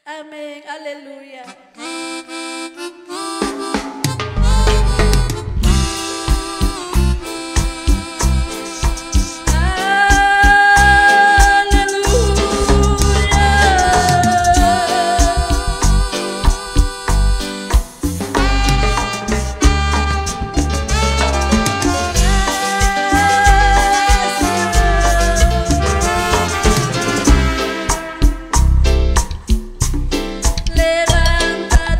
Amén, aleluya. Levanta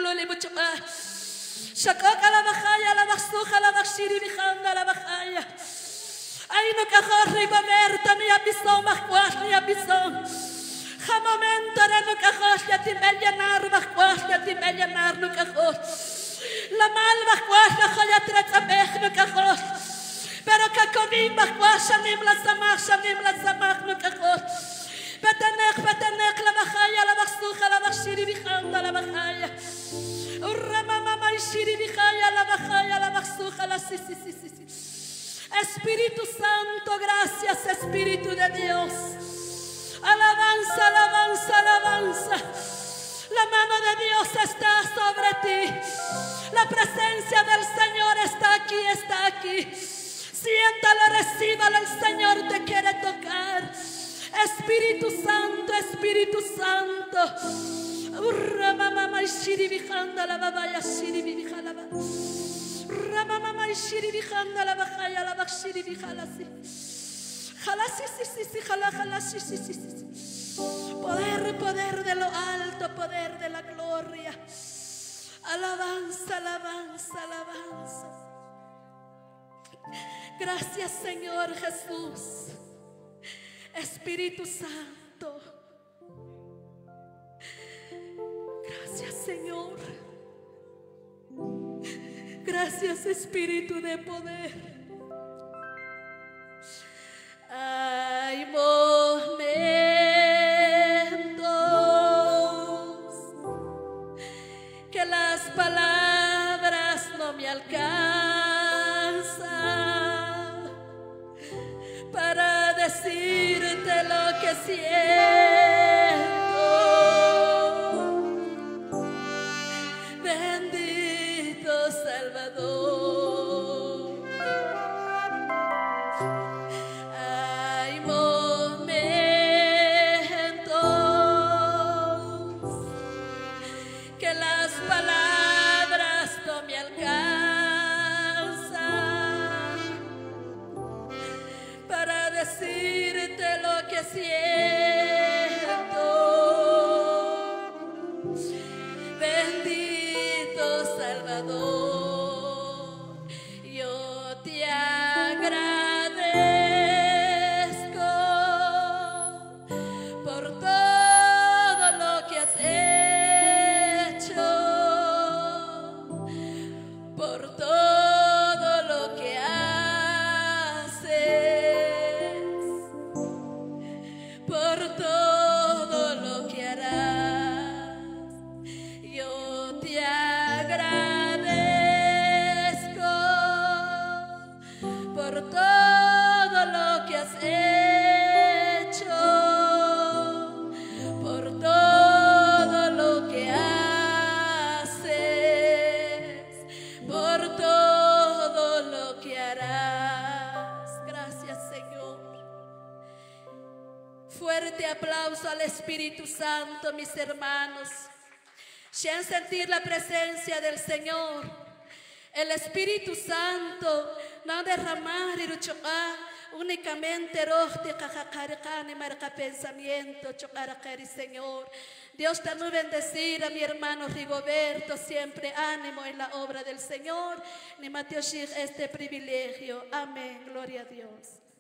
luli muchuka. Shakaka la bajaya, la basuja, la bashiri bijanda la bajaya. Ay no cajorri baberta ni abisón, bajuas ni abisón. Jamomento no cajos, ya te mellenar, bajuas, ya te mellenar no cajos. La mal bajuas, la joya trezabej no cajos. Pero kakovim bajuas, shanim la samach no cajos. Betenech, la bajaya, la basuja, la bashiri bijanda la bajaya. Urramama shiri bijaya, la bajaya, la basuja, la sí. Espíritu Santo, gracias Espíritu de Dios. Alabanza, alabanza, alabanza. La mano de Dios está sobre ti. La presencia del Señor está aquí. Siéntalo, recíbalo, el Señor te quiere tocar. Espíritu Santo, Espíritu Santo. Urramama shiri bijanda la babaya shiri bijala. Ramama shiri bijanda la bajaya la bashiri bijala sí. Jala sí. Jala sí. Poder de lo alto, poder de la gloria. Alabanza, alabanza, alabanza. Gracias Señor Jesús. Espíritu Santo. Gracias Señor. Gracias Espíritu de poder. Hay momentos que las palabras no me alcanzan para decirte lo que siento. Bendito Salvador. Hay momentos que las palabras no me alcanzan para decirte lo que siento. Bendito Salvador, yo te agradezco por todo lo que has hecho, por todo lo que haces, por todo lo que harás. Yo te agradezco por todo lo que has hecho, por todo lo que haces, por todo lo que harás. Gracias Señor. Fuerte aplauso al Espíritu Santo, mis hermanos. Sin sentir la presencia del Señor, el Espíritu Santo no derramar y únicamente y marca pensamiento, Señor. Dios te va a bendecir a mi hermano Rigoberto, siempre ánimo en la obra del Señor. Ni Mateo este privilegio. Amén. Gloria a Dios.